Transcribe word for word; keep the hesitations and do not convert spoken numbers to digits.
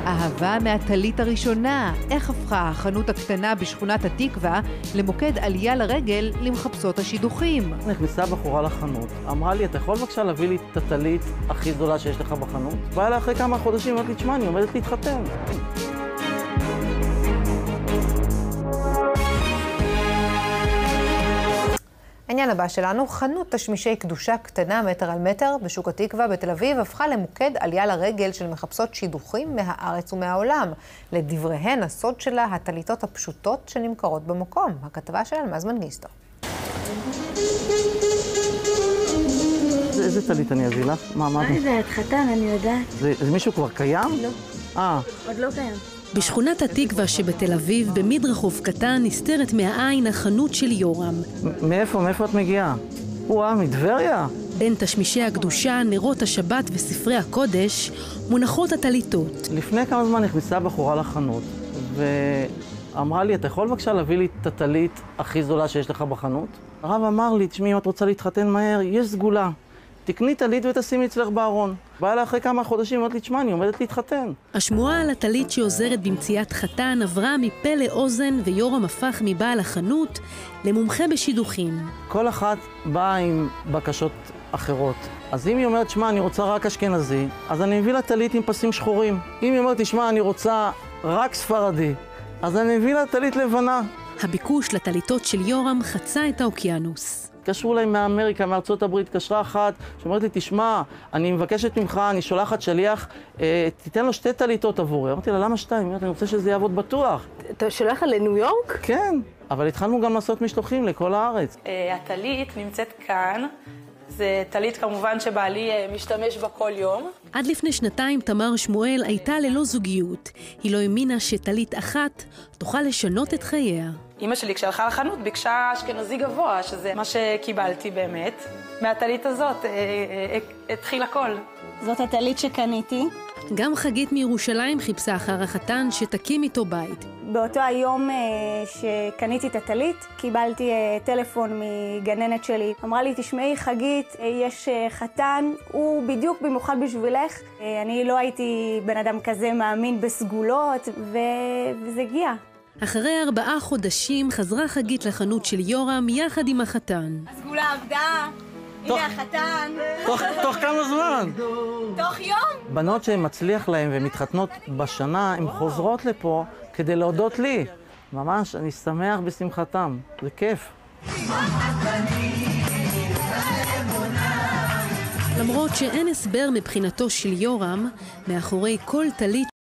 אהבה מהטלית הראשונה. איך הפכה החנות הקטנה בשכונת התקווה למוקד עלייה לרגל למחפשות השידוכים? נכנסה בחורה לחנות, אמרה לי, אתה יכול בבקשה להביא לי את הטלית הכי גדולה שיש לך בחנות? באה לה אחרי כמה חודשים, אמרת לי, תשמע, אני עומדת להתחתן. העניין הבא שלנו, חנות תשמישי קדושה קטנה מטר על מטר בשוק התקווה בתל אביב הפכה למוקד עלייה לרגל של מחפשות שידוכים מהארץ ומהעולם. לדבריהן, הסוד שלה הטליתות הפשוטות שנמכרות במקום. הכתבה של אלמז מנגיסטו. איזה טלית אני אביא לך? מה, מה? מה זה? את חתן, אני יודעת. זה מישהו כבר קיים? לא. אה. עוד לא קיים. בשכונת התקווה שבתל אביב, במדרחוב קטן, נסתרת מהעין החנות של יורם. מאיפה? מאיפה את מגיעה? וואה, מדבריה? בין תשמישי הקדושה, נרות השבת וספרי הקודש, מונחות הטליתות. לפני כמה זמן נכנסה בחורה לחנות, ואמרה לי, אתה יכול בבקשה להביא לי את הטלית הכי זולה שיש לך בחנות? הרב אמר לי, תשמעי, אם את רוצה להתחתן מהר, יש סגולה. תקני טלית ותשימי אצלך בארון. באה לה אחרי כמה חודשים, אמרת לי, תשמע, אני עומדת להתחתן. השמועה על הטלית שעוזרת במציאת חתן עברה מפה לאוזן, ויורם הפך מבעל החנות למומחה בשידוכים. כל אחת באה עם בקשות אחרות. אז אם היא אומרת, תשמע, אני רוצה רק אשכנזי, אז אני מביא לה טלית עם פסים שחורים. אם היא אומרת, תשמע, אני רוצה רק ספרדי, אז אני מביא לה טלית לבנה. הביקוש לטליתות של יורם חצה את האוקיינוס. קשרו להם מאמריקה, מארצות הברית, קשרה אחת, שאומרת לי, תשמע, אני מבקשת ממך, אני שולחת שליח, אה, תיתן לו שתי טליתות עבורי. אמרתי לה, למה שתיים? אמרתי, אני רוצה שזה יעבוד בטוח. אתה שולח לניו יורק? כן, אבל התחלנו גם לעשות משלוחים לכל הארץ. הטלית נמצאת כאן. זה טלית כמובן שבעלי משתמש בה כל יום. עד לפני שנתיים תמר שמואל הייתה ללא זוגיות. היא לא האמינה שטלית אחת תוכל לשנות את חייה. אמא שלי כשהלכה לחנות ביקשה אשכנזי גבוה, שזה מה שקיבלתי באמת. מהטלית הזאת התחיל הכל. זאת הטלית שקניתי. גם חגית מירושלים חיפשה אחר החתן שתקים איתו בית. באותו היום שקניתי את הטלית, קיבלתי טלפון מגננת שלי. אמרה לי, תשמעי חגית, יש חתן, הוא בדיוק במיוחד בשבילך. אני לא הייתי בן אדם כזה מאמין בסגולות, וזה הגיע. אחרי ארבעה חודשים חזרה חגית לחנות של יורם יחד עם החתן. הסגולה עבדה, הנה החתן. תוך כמה זמן? תוך יום. בנות שמצליח להן ומתחתנות בשנה, הן חוזרות לפה כדי להודות לי. ממש, אני שמח בשמחתם. זה כיף. למרות שאין הסבר מבחינתו של יורם, מאחורי כל טלית